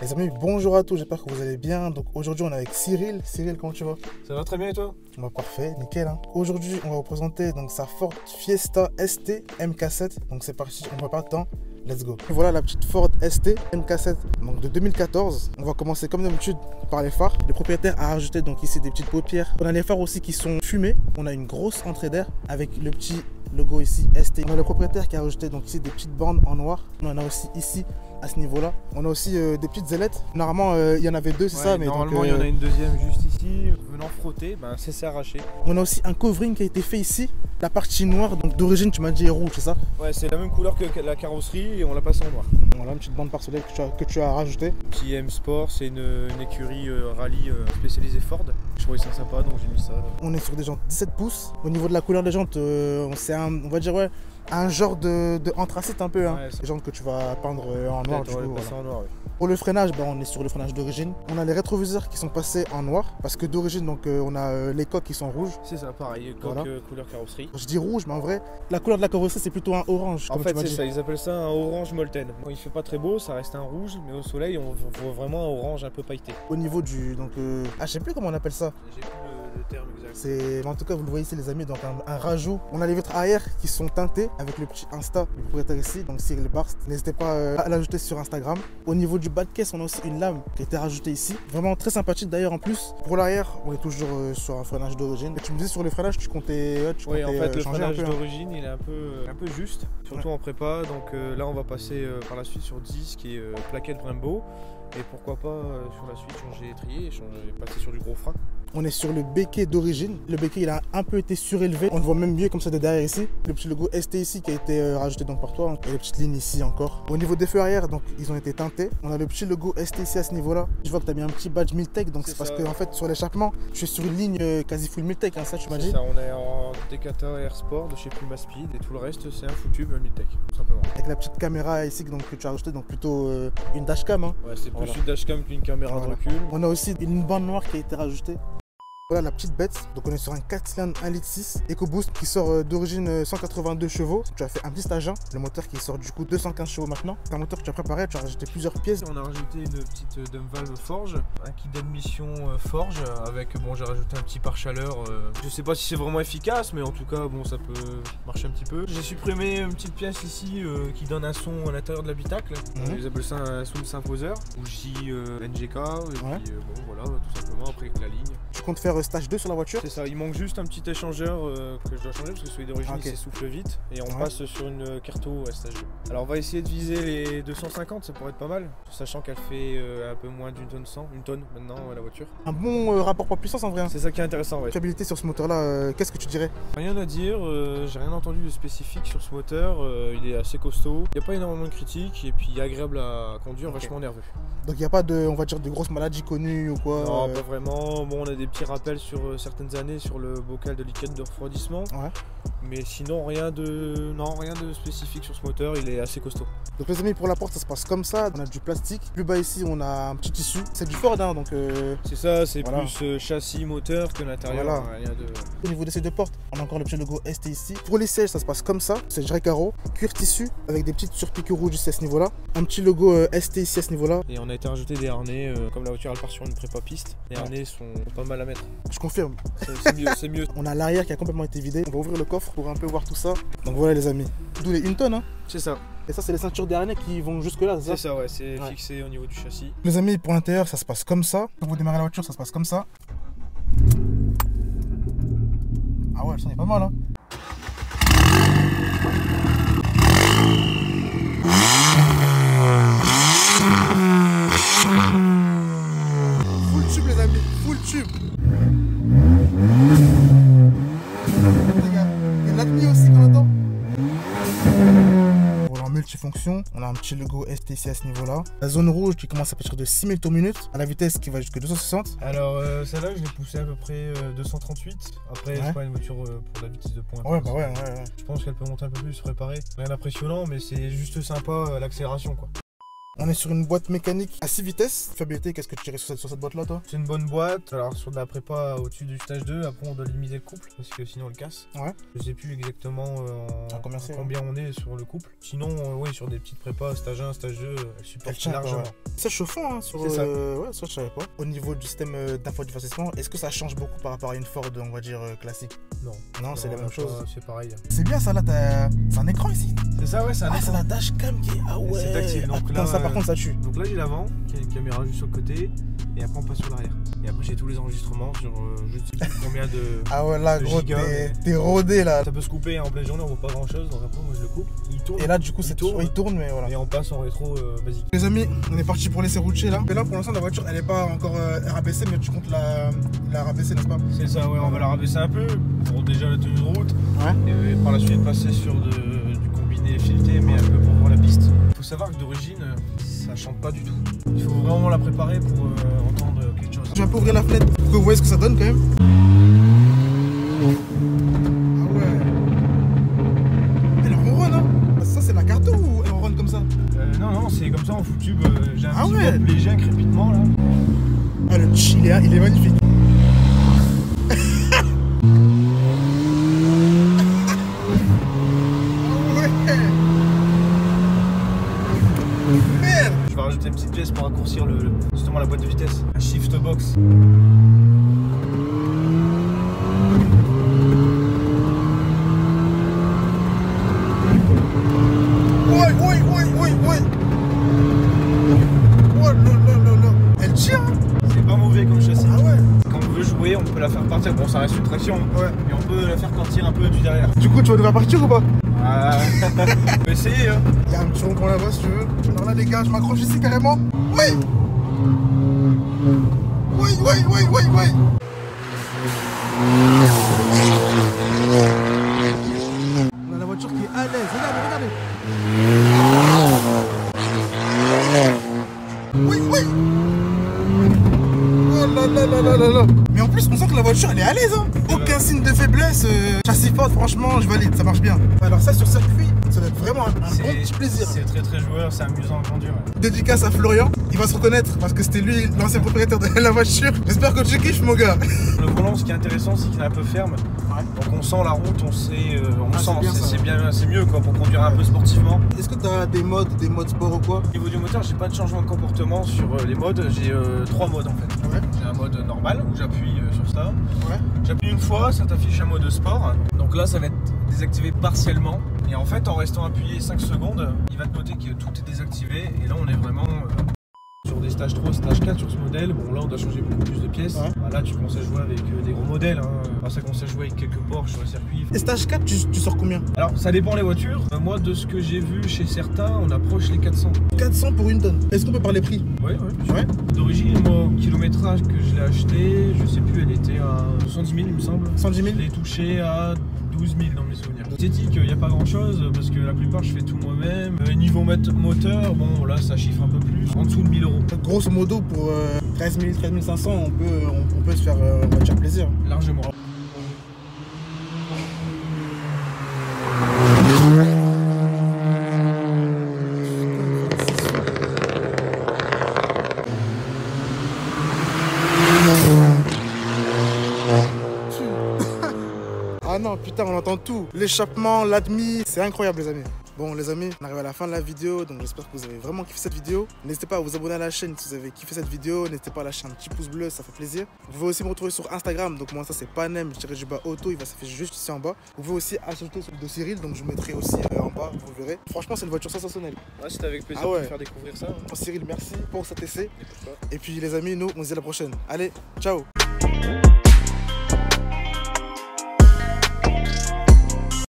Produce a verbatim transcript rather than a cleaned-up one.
Les amis, bonjour à tous, j'espère que vous allez bien. Donc aujourd'hui on est avec Cyril. Cyril, comment tu vas? Ça va très bien et toi? Bah, parfait, nickel. Hein. Aujourd'hui on va vous présenter donc, sa Ford Fiesta S T M K sept. Donc c'est parti, on ne perd pas de temps. Let's go. Voilà la petite Ford S T M K sept donc de deux mille quatorze. On va commencer comme d'habitude par les phares. Le propriétaire a rajouté donc ici des petites paupières. On a les phares aussi qui sont fumés. On a une grosse entrée d'air avec le petit logo ici S T. On a le propriétaire qui a rajouté donc ici des petites bandes en noir. On en a aussi ici à ce niveau là. On a aussi euh, des petites ailettes. Normalement euh, il y en avait deux, c'est ouais, ça, mais normalement donc, euh... il y en a une deuxième juste ici. Venant frotter, ben c'est arraché. On a aussi un covering qui a été fait ici. La partie noire, donc d'origine tu m'as dit est rouge, c'est ça? Ouais, c'est la même couleur que la carrosserie et on l'a passé en noir. Voilà une petite bande par soleil que tu as, que tu as rajouté. Petit M Sport, c'est une, une écurie euh, rallye euh, spécialisée Ford. Je trouvais ça sympa donc j'ai mis ça. On est sur des jantes dix-sept pouces. Au niveau de la couleur des jantes, euh, c'est un, on va dire ouais, un genre de, de anthracite un peu. Hein. Ouais, les jantes que tu vas peindre en noir. Du coup, voilà. en noir ouais. Pour le freinage, bah, on est sur le freinage d'origine. On a les rétroviseurs qui sont passés en noir parce que d'origine donc euh, on a euh, les coques qui sont rouges. C'est ça, pareil, coque voilà. euh, couleur carrosserie. Je dis rouge, mais en vrai, la couleur de la carrosserie c'est plutôt un orange. En fait, c'est ça, ils appellent ça un orange molten. Bon, il fait pas très beau, ça reste un rouge, mais au soleil on voit vraiment un orange un peu pailleté. Au niveau du donc, euh... ah, je sais plus comment on appelle ça. J'ai plus le, le terme exact. C'est, en tout cas vous le voyez ici les amis, donc un, un rajout. On a les vitres arrière qui sont teintées avec le petit Insta du propriétaire ici, donc Cyril Barst. N'hésitez pas euh, à l'ajouter sur Instagram. Au niveau du bas de caisse, on a aussi une lame qui a été rajoutée ici. Vraiment très sympathique d'ailleurs en plus. Pour l'arrière, on est toujours euh, sur un freinage d'origine. Et tu me disais sur le freinage, tu comptais, ouais, tu oui, comptais, en fait, euh, le freinage hein. d'origine, il est un peu, euh, un peu juste, surtout ouais. en prépa. Donc euh, là, on va passer euh, par la suite sur dix qui est euh, plaquette Brembo. Et pourquoi pas euh, sur la suite changer l'étrier et changer, passer sur du gros frein. On est sur le béquet d'origine. Le béquet il a un peu été surélevé. On le voit même mieux comme ça de derrière ici. Le petit logo S T ici qui a été euh, rajouté donc par toi. Et les petites lignes ici encore. Au niveau des feux arrière, donc ils ont été teintés. On a le petit logo S T ici à ce niveau là. Je vois que tu as mis un petit badge Miltech. Donc c'est parce que en fait sur l'échappement, je suis sur une ligne euh, quasi full Miltech. Hein, ça tu m'as dit. Ça, on est en D K T Air Sport de chez Puma Speed. Et tout le reste c'est un foutu Miltech tout simplement. Avec la petite caméra ici donc, que tu as rajouté. Donc plutôt euh, une dashcam. Hein. Ouais, c'est plus voilà. Une dashcam qu'une caméra voilà. de recul. On a aussi une bande noire qui a été rajoutée. Voilà la petite bête, donc on est sur un quatre cylindres un litre six EcoBoost qui sort d'origine cent quatre-vingt-deux chevaux. Tu as fait un petit stage un, le moteur qui sort du coup deux cent quinze chevaux maintenant. C'est un moteur que tu as préparé, tu as rajouté plusieurs pièces. On a rajouté une petite dump valve forge, un kit d'admission forge avec, bon j'ai rajouté un petit pare-chaleur. Euh, je sais pas si c'est vraiment efficace mais en tout cas bon ça peut marcher un petit peu. J'ai supprimé une petite pièce ici euh, qui donne un son à l'intérieur de l'habitacle. Mmh. Ils appellent ça un sound symposer, bougie euh, N G K et ouais. puis euh, bon voilà tout simplement après avec la ligne. Tu comptes faire stage deux sur la voiture? C'est ça, il manque juste un petit échangeur euh, que je dois changer parce que celui d'origine okay. il s'essouffle vite et on ouais. passe sur une Carto à stage deux. Alors on va essayer de viser les deux cent cinquante, ça pourrait être pas mal, sachant qu'elle fait euh, un peu moins d'une tonne cent, une tonne maintenant euh, la voiture. Un bon euh, rapport poids-puissance en vrai. Hein. C'est ça qui est intéressant, ouais. Fiabilité sur ce moteur là, euh, qu'est-ce que tu dirais? Rien à dire, euh, j'ai rien entendu de spécifique sur ce moteur, euh, il est assez costaud, il n'y a pas énormément de critiques et puis il est agréable à conduire, okay. vachement nerveux. Donc il n'y a pas de, on va dire, de grosses maladies connues ou quoi? Non, euh... pas vraiment, bon on a des petits rappels sur euh, certaines années sur le bocal de liquide de refroidissement. Ouais. Mais sinon rien de non rien de spécifique sur ce moteur, il est assez costaud. Donc les amis pour la porte ça se passe comme ça, on a du plastique. Plus bas ici on a un petit tissu, c'est du Ford hein, donc euh... c'est ça, c'est voilà. plus euh, châssis moteur que l'intérieur. Voilà. Rien de... Au niveau des sièges de porte, on a encore le petit logo S T ici. Pour les sièges ça se passe comme ça, c'est du carreau, cuir tissu avec des petites surpiqûres rouges ici à ce niveau là. Un petit logo euh, S T ici à ce niveau là. Et on a été rajouté des harnais, euh, comme la voiture elle part sur une prépa piste, les harnais ouais. sont pas mal à mettre. Je confirme. C'est mieux, c'est mieux. On a l'arrière qui a complètement été vidé. On va ouvrir le coffre pour un peu voir tout ça. Donc voilà les amis. D'où les une tonne hein. C'est ça. Et ça c'est les ceintures des harnais qui vont jusque là, c'est ça? C'est ça ouais, c'est ouais. fixé au niveau du châssis. Les amis pour l'intérieur ça se passe comme ça. Quand vous démarrez la voiture ça se passe comme ça. Ah ouais le son est pas mal hein. Full tube les amis, full tube. Il y a l'admi aussi qu'on entend. Voilà en multifonction, on a un petit logo S T C à ce niveau là. La zone rouge qui commence à partir de six mille tours minute, à la vitesse qui va jusqu'à deux cent soixante. Alors euh, celle-là je l'ai poussée à peu près euh, deux cent trente-huit. Après ouais. c'est pas une voiture euh, pour la vitesse de pointe. Ouais bah ouais, ouais, ouais. Je pense qu'elle peut monter un peu plus, se préparer. Rien d'impressionnant mais c'est juste sympa euh, l'accélération quoi. On est sur une boîte mécanique à six vitesses. Fiabilité, qu'est-ce que tu dirais sur cette, sur cette boîte-là, toi? C'est une bonne boîte. Alors sur de la prépa au-dessus du stage deux, après on doit limiter le couple parce que sinon on le casse. Ouais. Je sais plus exactement euh, en, en combien, en combien on est sur le couple. Sinon, euh, oui, sur des petites prépas, stage un, stage deux, elle supporte largement. Ouais. C'est chauffant, hein, sur. C'est ça. Euh, ouais, ça je savais pas. Au niveau du système euh, d'infodivertissement, est-ce que ça change beaucoup par rapport à une Ford, on va dire, euh, classique? Non. Non, c'est la même chose. C'est pareil. C'est bien ça là, t'as. C'est un écran ici. C'est ça, ouais, c'est un Ah, écran. c'est la dashcam qui est. Ah ouais. C'est tactile. Donc ah, là, ça par euh, contre ça tue. Donc là j'ai l'avant, qui a une caméra juste sur le côté, et après on passe sur l'arrière. Et après j'ai tous les enregistrements sur euh, je sais plus combien de. Ah ouais, là de gros, gigas, t'es mais- t'es rodé là. Ça peut se couper en pleine journée, on voit pas grand chose, donc après moi je le coupe. Il tourne. Et là du coup il c'est tourne. il tourne, mais voilà. Et on passe en rétro euh, basique. Les amis, on est parti pour laisser rouler là. Mais là pour l'instant la voiture elle est pas encore euh, rabaissée, mais tu comptes la, la rabaisser, n'est-ce pas? C'est ça, ouais, on va la rabaisser un peu pour déjà la tenue de route. Ouais. Et par la suite passer sur de, du combiné fileté, mais un peu pour voir la piste. Il faut savoir que d'origine, ça chante pas du tout. Il faut vraiment la préparer pour euh, entendre quelque chose. Je vais un peu ouvrir la fenêtre pour que vous voyez ce que ça donne quand même. Ah ouais. Elle ronronne, hein? Ça c'est la carte ou elle ronronne comme ça? Euh, non, non, c'est comme ça en foot tube. Euh, J'ai un Ah petit ouais. pop léger, un crépitement là. Ah le chill, il est, il est magnifique. Merde. Je vais rajouter une petite pièce pour raccourcir le, justement la boîte de vitesse. Un shift box. Ouais, ouais, ouais, ouais, ouais. Oh là là là là. Elle tire, hein? C'est pas mauvais comme châssis. Ah ouais. Quand on veut jouer, on peut la faire partir. Bon, ça reste une traction, Ouais. mais on peut la faire partir un peu du derrière. Du coup, tu vas nous faire partir ou pas? Ah, on peut essayer, hein. Il y a un petit rond-point là-bas si tu veux. Alors là, les gars, je m'accroche ici carrément. Oui. Oui, oui, oui, oui, oui. On a la voiture qui est à l'aise. Regardez, regardez. Oui, oui. Oh là là là là là là. Mais en plus, on sent que la voiture, elle est à l'aise, hein. Aucun signe de faiblesse. euh, Châssis Ford, franchement, je valide, ça marche bien. Alors ça, sur circuit, ça doit être vraiment un, un C'est- bon petit plaisir. C'est très très joueur, c'est amusant à conduire. Dédicace à Florian, il va se reconnaître parce que c'était lui l'ancien propriétaire de la voiture. J'espère que tu kiffes, mon gars. Le volant, ce qui est intéressant, c'est qu'il est un peu ferme. Donc on sent la route, on sait, euh, on Ah, sent, c'est bien, c'est ça. c'est bien, c'est mieux quoi pour conduire un peu sportivement. Est-ce que tu as des modes, des modes sport ou quoi? Au niveau du moteur, j'ai pas de changement de comportement sur euh, les modes. J'ai euh, trois modes en fait. Ouais. J'ai un mode normal où j'appuie euh, sur ça. Ouais. J'appuie une fois, ça t'affiche un mode sport. Donc là, ça va être désactivé partiellement. Et en fait, en restant appuyé cinq secondes, il va te noter que tout est désactivé. Et là, on est vraiment euh, sur des stages trois, stage quatre sur ce modèle. Bon, là, on doit changer beaucoup plus de pièces. Ouais. Bah, là, tu commences à jouer avec euh, des gros modèles. Hein. Enfin, ça commence à jouer avec quelques Porsche sur le circuit. Et stage quatre, tu, tu sors combien? Alors, ça dépend les voitures. Euh, moi, de ce que j'ai vu chez certains, on approche les quatre cents. quatre cents pour une tonne. Est-ce qu'on peut parler prix? Ouais, ouais. Ouais. D'origine, moi, au kilométrage que je l'ai acheté, je sais plus, elle était à soixante-dix mille, il me semble. cent dix Je mille? l'ai touché à douze mille dans mes souvenirs. Esthétique, il n'y a pas grand chose parce que la plupart je fais tout moi-même. Euh, niveau mat- moteur, bon là ça chiffre un peu plus, en dessous de mille euros. Grosso modo, pour euh, treize mille, treize mille cinq cents, on peut, on, on peut se faire euh, on va dire plaisir. Largement. Ah non, putain, on entend tout. L'échappement, l'admi, c'est incroyable, les amis. Bon, les amis, on arrive à la fin de la vidéo, donc j'espère que vous avez vraiment kiffé cette vidéo. N'hésitez pas à vous abonner à la chaîne si vous avez kiffé cette vidéo. N'hésitez pas à lâcher un petit pouce bleu, ça fait plaisir. Vous pouvez aussi me retrouver sur Instagram, donc moi ça c'est Panem, je dirais du bas auto, il va s'afficher juste ici en bas. Vous pouvez aussi ajouter sur le dos Cyril, donc je vous mettrai aussi euh, en bas, vous verrez. Franchement, c'est une voiture sensationnelle. Ouais, c'était avec plaisir Ah ouais. de te faire découvrir ça. Bon, Cyril, merci pour cet essai. Et pourquoi pas. Et puis les amis, nous, on se dit à la prochaine. Allez, ciao.